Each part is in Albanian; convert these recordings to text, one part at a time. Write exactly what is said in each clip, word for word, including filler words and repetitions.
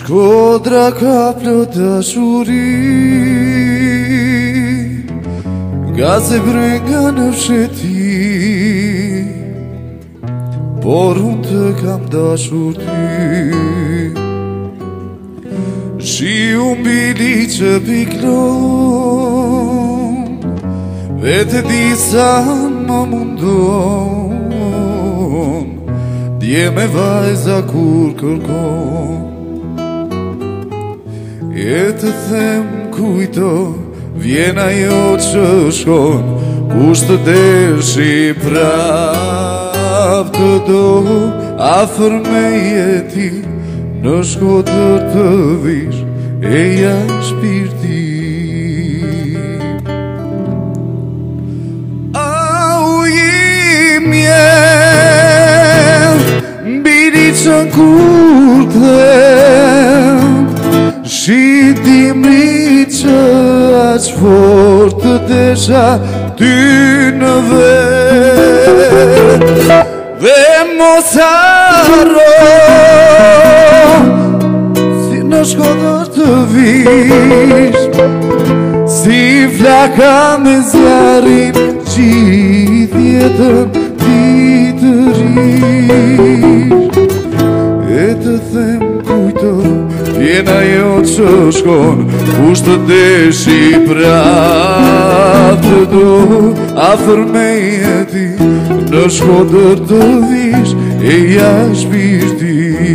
Shkodra ka plot dashuri, nga zemra nga në fsheti, por unë të kam dashur ty. Shiu mbi liqë piklon, vete di sa më mundon, dje me vajza kur kërkon. E të them kujto, vjen ajo që shkon, kush të deshi prap të do, afër me jeti, në Shkodër të vish, e ja shpirti. Au im jem, mbi liqën kur them, shitim liqë aq fort të desha ty në vet. Dhe mos harro, si në Shkodër të vish, si flaka me zjarin, gjithë jetën ti të rish. E të them kujto, vjen ajo që shkon, kush të deshi prap të do, afër me jeti, në Shkodër të vish, e ja shpirti.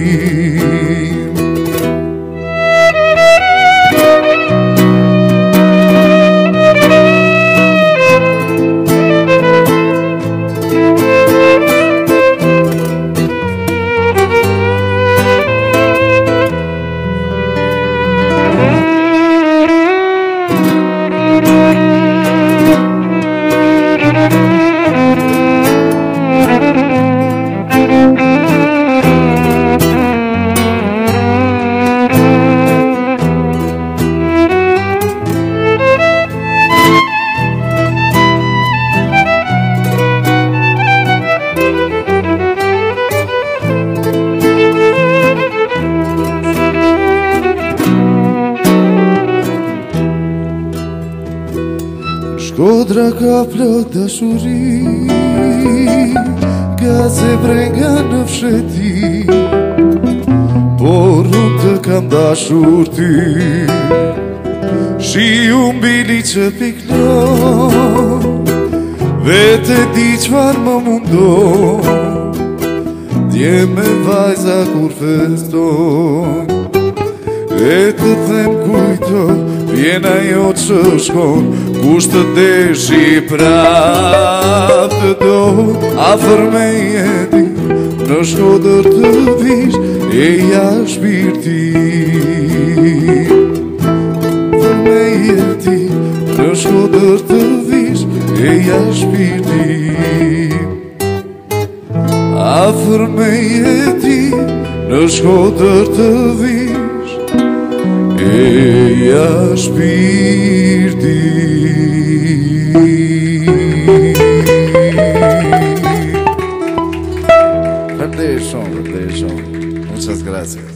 Shkodra ka plot dashuri, nga zemra nga në fsheti, por unë të kam dashur ty. Shiu mbi liqë piklon, vete di qfar më mundon, dje me vajza kur feston. E të them kujto, vjen ajo që shkon, kush të deshi prap të do, afër me jeti, në Shkodër të vish, e ja shpirti. Afër me jeti, në Shkodër të vish, e ja shpirti. Afër me jeti, në Shkodër të vish, e ja shpirti. Vërtej shumë, vërtej shumë. Muchas gracias.